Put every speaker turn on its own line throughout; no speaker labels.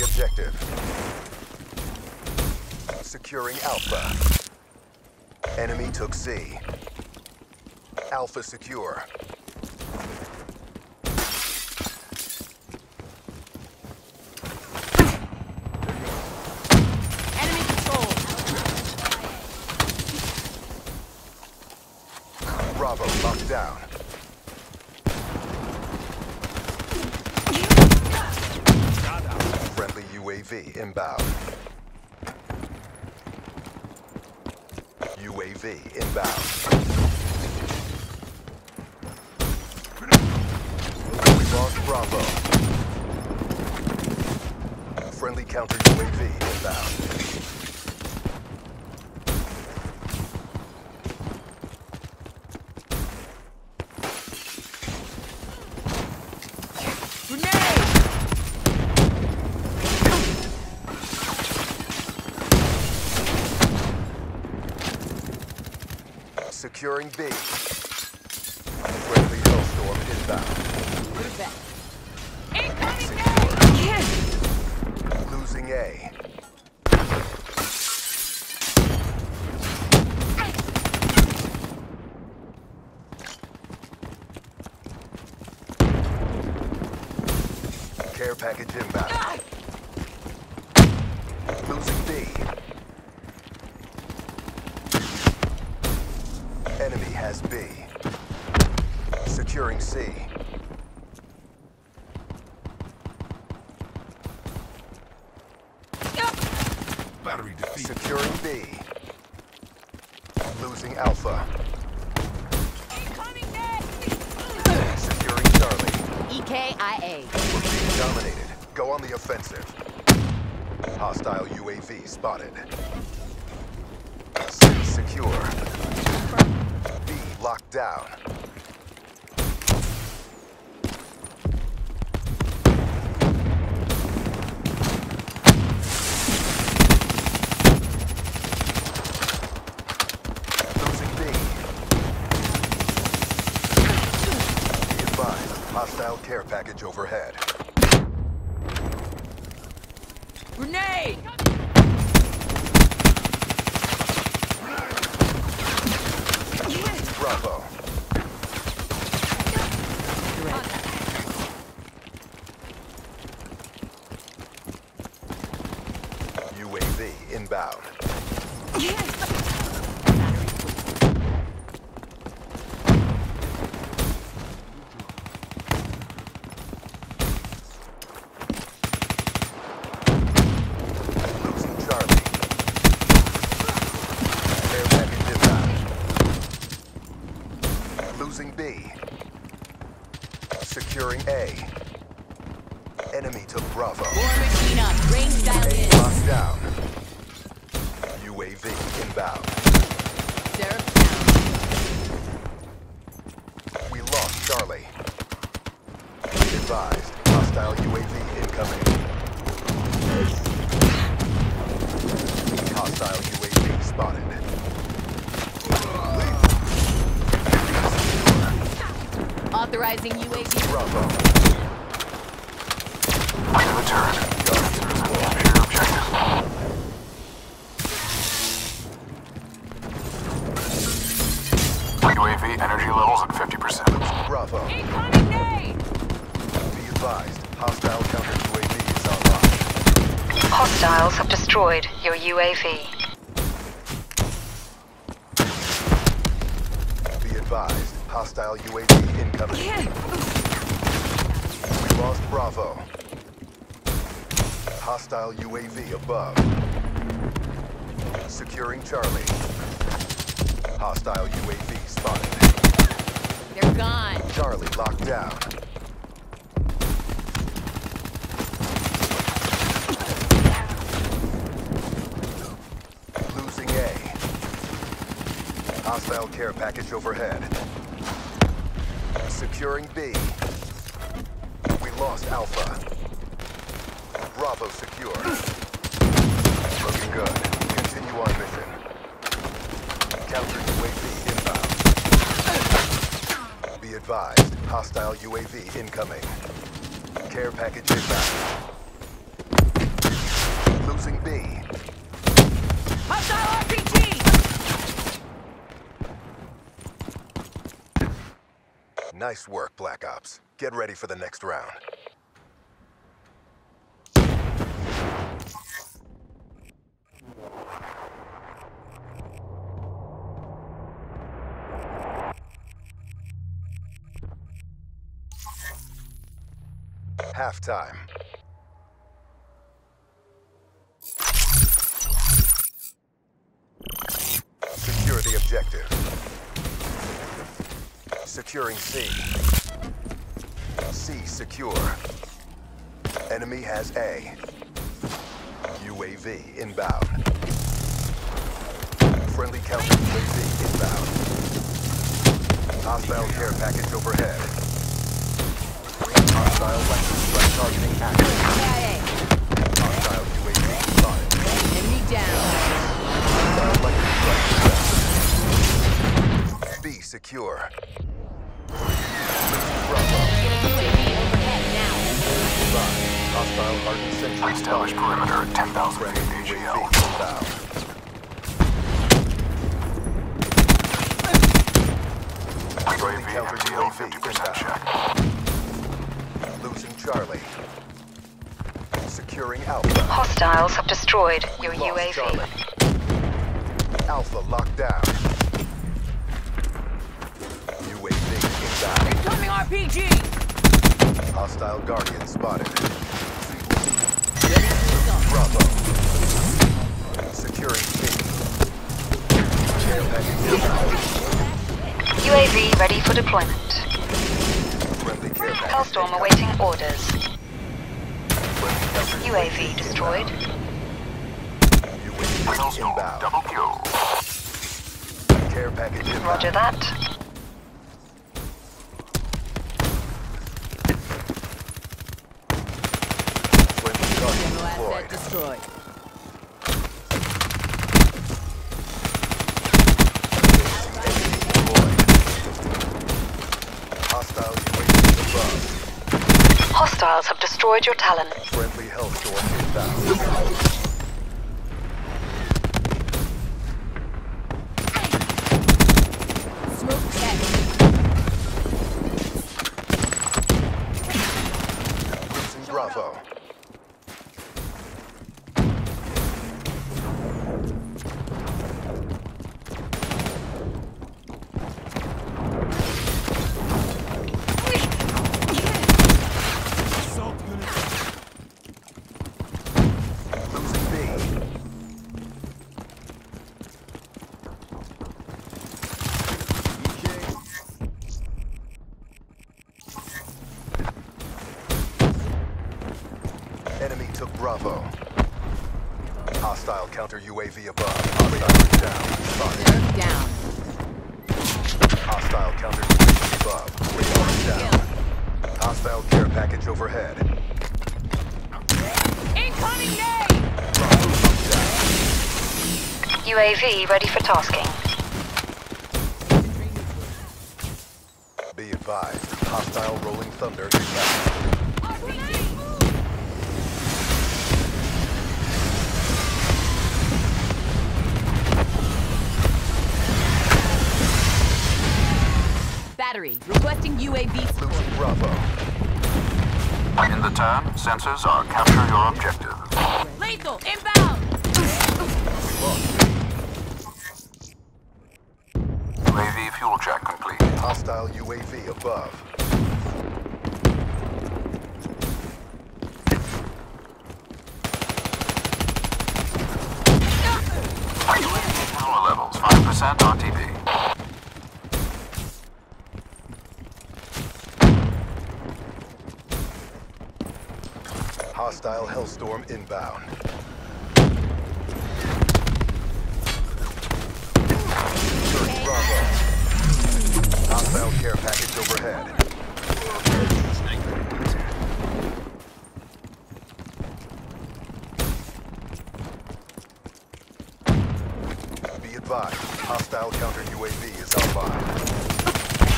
the objective. Securing Alpha. Enemy took C. Alpha secure.
Enemy control.
Bravo locked down. Friendly UAV inbound. UAV inbound. We lost Bravo. Friendly counter UAV inbound. Securing B. Friendly Hellstorm inbound.
Move back.
Secure. Losing A. Care package inbound. Losing B. Enemy has B. Securing C.
Battery defeat.
Securing B. Losing Alpha. Securing Charlie.
EKIA.
We're being dominated. Go on the offensive. Hostile UAV spotted. C secure. B locked down. Losing B. Be advised, hostile care package overhead.
Grenade!
Bravo. UAV inbound. Losing Charlie. Care package inbound. Losing B. Securing A. Enemy took Bravo.
War machine up. Range dialed in.
Locked down. UAV inbound.
Seraph down.
We lost Charlie. Advised. Hostile UAV incoming. Hostile UAV spotted.
Authorizing UAV.
Bravo.
Under the turret.
Guns
Your objective. UAV energy levels at 50%.
Bravo.
Incoming nade!
Be advised. Hostile counter UAV is online.
Hostiles have destroyed your UAV.
Be advised. Hostile UAV incoming. We lost Bravo. Hostile UAV above. Securing Charlie. Hostile UAV spotted.
They're gone.
Charlie locked down. Losing A. Hostile care package overhead. Securing B. We lost Alpha. Bravo secure. Looking good. Continue on mission. Counter UAV inbound. Be advised, hostile UAV incoming. Care package inbound. Losing B.
Hostile RPG!
Nice work, Black Ops. Get ready for the next round. Halftime. Secure the objective. Securing C. C secure. Enemy has A. UAV inbound. Friendly counter UAV inbound. Hostile care package overhead. Hostile electric strike targeting active.
CIA.
Hostile UAV spotted.
Enemy down.
Hostile electric strike. B secure. Bravo.
UAV overhead now.
Hostile hardened sentry
Establish
spotted.
perimeter at 10,000
Friendly
feet
UAV
AGL.
inbound.
UAV
counter
MTL
UAV
50% check.
Losing Charlie. Securing Alpha.
Hostiles have destroyed your
Lost
UAV.
Charlie. Alpha locked down. UAV inbound.
Incoming RPG!
Hostile Guardian spotted.
Ready to assault.
Bravo. Securing C. Care package inbound.
UAV ready for deployment.
Friendly care package
Hellstorm
inbound.
awaiting orders.
Friendly counter
UAV destroyed.
UAV
Hellstorm
inbound.
double kill.
Care package inbound.
Roger that.
Friendly Guardian
General asset
deployed.
destroyed.
Hostile UAV above.
Hostiles have destroyed your Talon.
Friendly Hellstorm inbound.
Smoke check.
Losing Bravo. Losing B. Enemy took Bravo. Hostile counter UAV above. Hostile down. Spotted.
They're down.
Hostile counter UAV above. Radar down. Hostile care package overhead.
Incoming nade!
Bravo down.
UAV ready for tasking.
Be advised. Hostile rolling thunder inbound.
RPG! Battery, requesting UAV support.
Losing Bravo.
In the turn, sensors are capture your objective.
Lethal, inbound!
UAV fuel check complete.
Hostile UAV above.
Power levels 5% RTB.
Hostile Hellstorm inbound. Securing Bravo. Hostile care package overhead. Be advised, hostile counter UAV is online.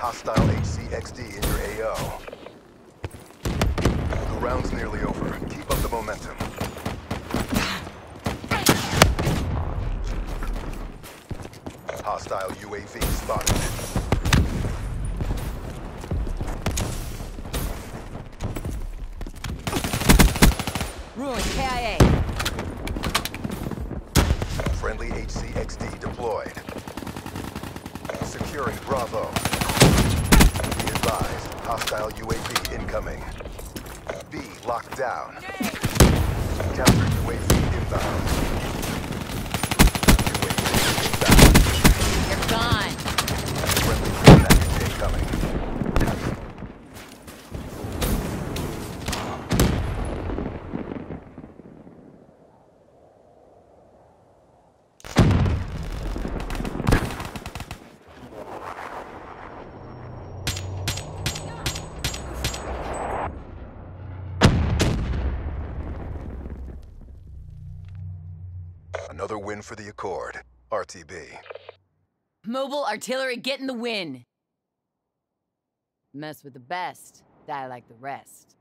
Hostile HCXD in your AO. The round's nearly over. Keep up the momentum. Hostile UAV spotted.
Ruin KIA.
Friendly HCXD deployed. Securing Bravo. Be advised, hostile UAV incoming. B locked down. Counter UAV inbound. UAV inbound.
You're gone.
Friendly care package incoming. Another win for the Accord. RTB.
Mobile artillery getting the win. Mess with the best, die like the rest.